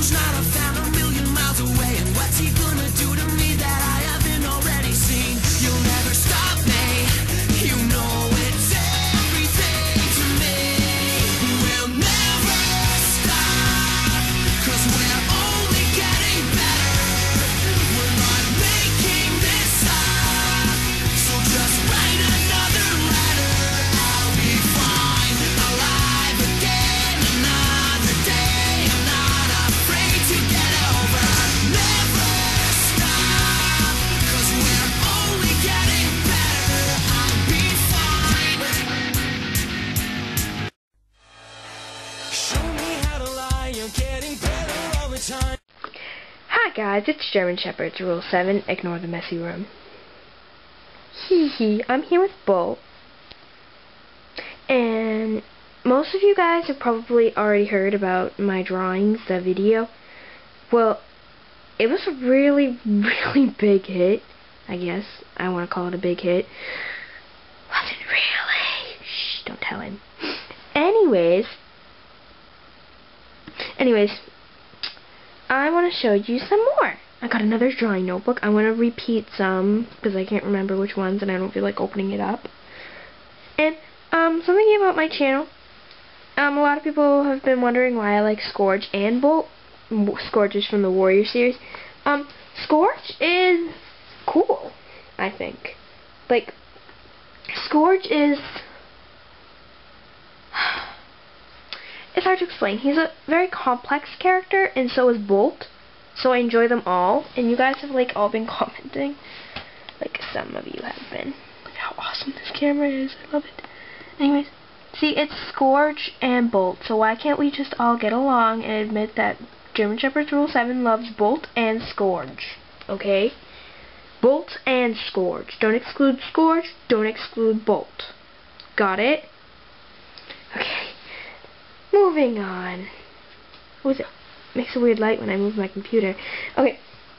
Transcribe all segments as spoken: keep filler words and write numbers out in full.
He's not a fan a million miles away, and what's he gonna do to me that I haven't already seen? You'll never stop me, you know it's everything to me. We'll never stop, cause we're only getting better. We're not making this up, so just write another letter. I'll be fine, alive again another day. I'm not afraid to get over. Never stop, cause we're only getting better. I'll be fine. Show me how to lie, you're getting better all the time. Hi guys, it's German Shepherd's Rule seven, ignore the messy room. Hee hee, I'm here with Bolt. And most of you guys have probably already heard about my drawings, the video. Well, it was a really, really big hit, I guess. I want to call it a big hit. Wasn't really. Shh, don't tell him. Anyways, anyways, I want to show you some more. I got another drawing notebook. I want to repeat some because I can't remember which ones and I don't feel like opening it up. And um, something about my channel. Um, a lot of people have been wondering why I like Scourge and Bolt. Scourge is from the Warrior series. Um, Scourge is cool, I think. Like, Scourge is... It's hard to explain. He's a very complex character, and so is Bolt. So I enjoy them all, and you guys have like all been commenting. Like some of you have been. Look how awesome this camera is. I love it. Anyways, see, it's Scourge and Bolt. So why can't we just all get along and admit that German Shepherd's Rule seven loves Bolt and Scourge? Okay? Bolt and Scourge. Don't exclude Scourge. Don't exclude Bolt. Got it? Okay. Moving on. What was it? Makes a weird light when I move my computer. Okay.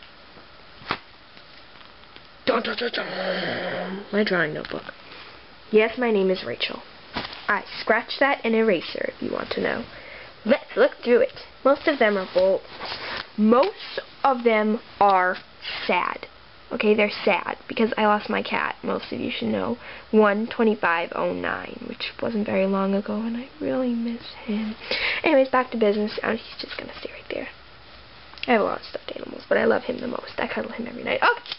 Dun, dun, dun, dun. My drawing notebook. Yes, my name is Rachel. I scratched that in eraser if you want to know. Let's look through it. Most of them are bolts. Most of them are sad. Okay, they're sad because I lost my cat. Most of you should know. one twenty-five oh nine, which wasn't very long ago, and I really miss him. Anyways, back to business. Oh, he's just gonna stay right there. I have a lot of stuffed animals, but I love him the most. I cuddle him every night. Okay.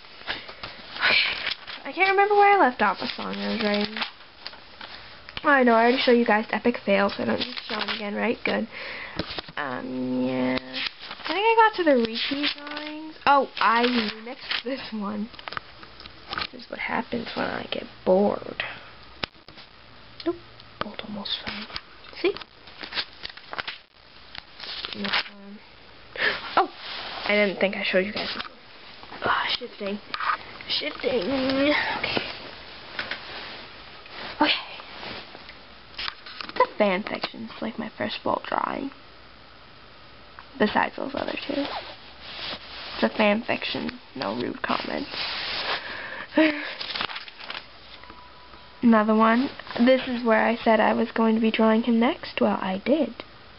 I can't remember where I left off a song I was writing. Oh, I know, I already showed you guys epic fail, so I don't need to show them again, right? Good. Um, yeah. I think I got to the repeat drawings. Oh, I remixed this one. This is what happens when I get bored. Nope. Bolt almost fell. See? This one. Oh! I didn't think I showed you guys. Ah, oh, shifting. Shifting. Okay. Okay. It's a fan fiction. It's like my first Bolt drawing. Besides those other two. It's a fan fiction. No rude comments. Another one. This is where I said I was going to be drawing him next. Well, I did.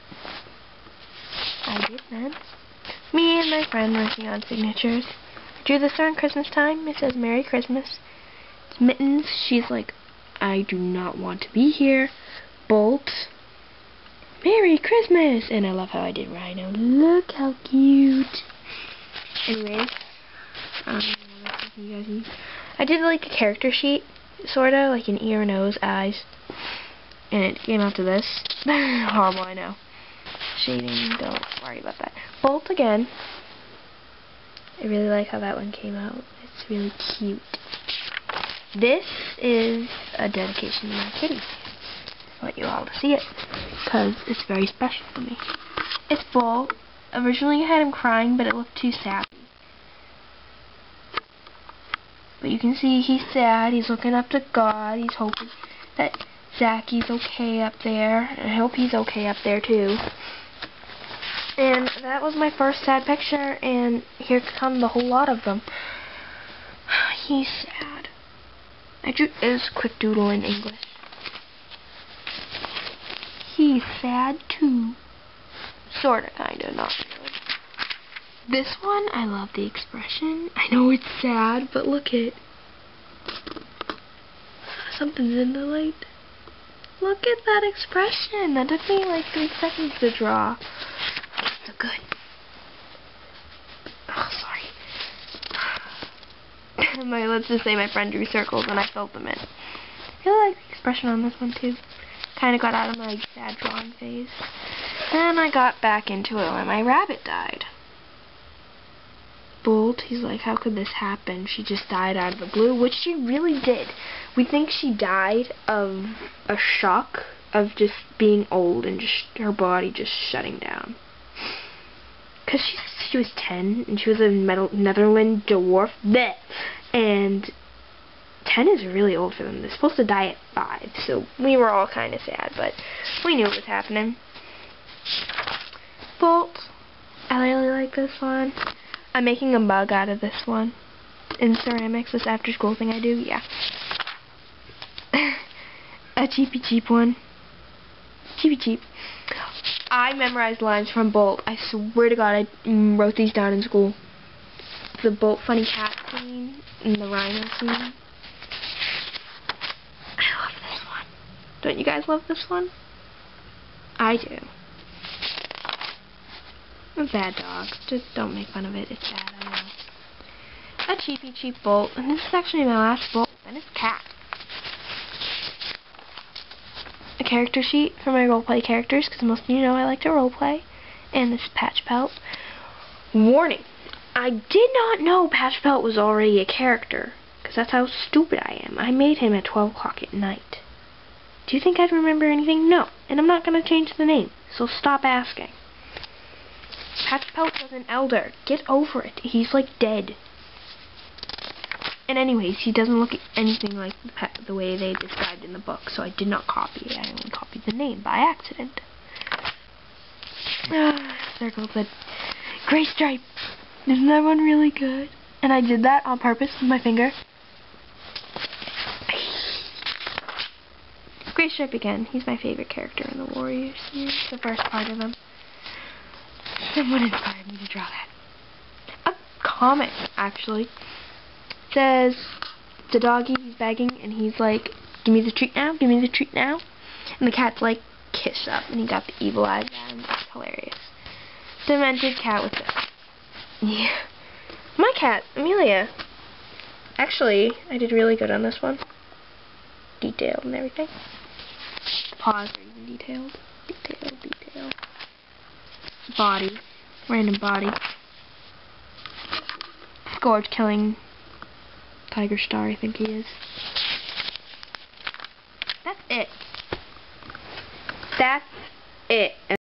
I did, man. Me and my friend working on signatures. Drew this around Christmas time. It says Merry Christmas. It's Mittens. She's like, I do not want to be here. Bolt. Merry Christmas! And I love how I did Rhino. Look how cute. Anyways, um, you guys need. I did like a character sheet, sorta, like an ear, nose, eyes, and it came out to this. Horrible, I know. Shading, don't worry about that. Bolt again. I really like how that one came out. It's really cute. This is a dedication to my kitty. I want you all to see it because it's very special to me. It's Bolt. Originally I had him crying, but it looked too sappy. But you can see he's sad. He's looking up to God. He's hoping that Zackie's okay up there. And I hope he's okay up there too. And that was my first sad picture, and here come the whole lot of them. He's sad. I drew is quick doodle in English. He's sad too. Sorta, kinda, not really. This one, I love the expression. I know it's sad, but look it. Something's in the light. Look at that expression. That took me like three seconds to draw. So good. Oh, sorry. my, let's just say my friend drew circles and I filled them in. I really like the expression on this one too. Kind of got out of my sad drawing phase. Then I got back into it when my rabbit died. Bolt, he's like, how could this happen? She just died out of the blue, which she really did. We think she died of a shock of just being old and just her body just shutting down. Because she, she was ten, and she was a metal, Netherland dwarf. Bleh. And ten is really old for them. They're supposed to die at five, so we were all kind of sad, but we knew it was happening. Bolt, I really like this one. I'm making a mug out of this one. In ceramics, this after school thing I do, yeah. A cheapy cheap one. Cheapy cheap. I memorized lines from Bolt. I swear to God, I mm, wrote these down in school. The Bolt funny cat scene and the rhino scene. I love this one. Don't you guys love this one? I do. A bad dog. Just don't make fun of it. It's bad, I know. A cheapy cheap Bolt. And this is actually my last Bolt. And it's cat. A character sheet for my roleplay characters, because most of you know I like to roleplay. And this patch pelt. Warning. I did not know Patch Pelt was already a character. Because that's how stupid I am. I made him at twelve o'clock at night. Do you think I'd remember anything? No. And I'm not going to change the name. So stop asking. Patch Pelt was an elder. Get over it. He's like dead. And anyways, he doesn't look anything like the, pet, the way they described in the book, so I did not copy it. I only copied the name by accident. Ah, circle the gray stripe. Isn't that one really good? And I did that on purpose with my finger. Gray stripe again. He's my favorite character in the Warriors series. The first part of him. Someone inspired me to draw that. A comic, actually. It says, the doggy, he's begging, and he's like, give me the treat now, give me the treat now. And the cat's like, kiss up, and he got the evil eyes at him. It's hilarious. Demented cat with this. Yeah. My cat, Amelia. Actually, I did really good on this one. Detailed and everything. Paws are even detailed. Detailed, detailed. Body. Random body. Scourge killing Tiger Star, I think he is. That's it. That's it.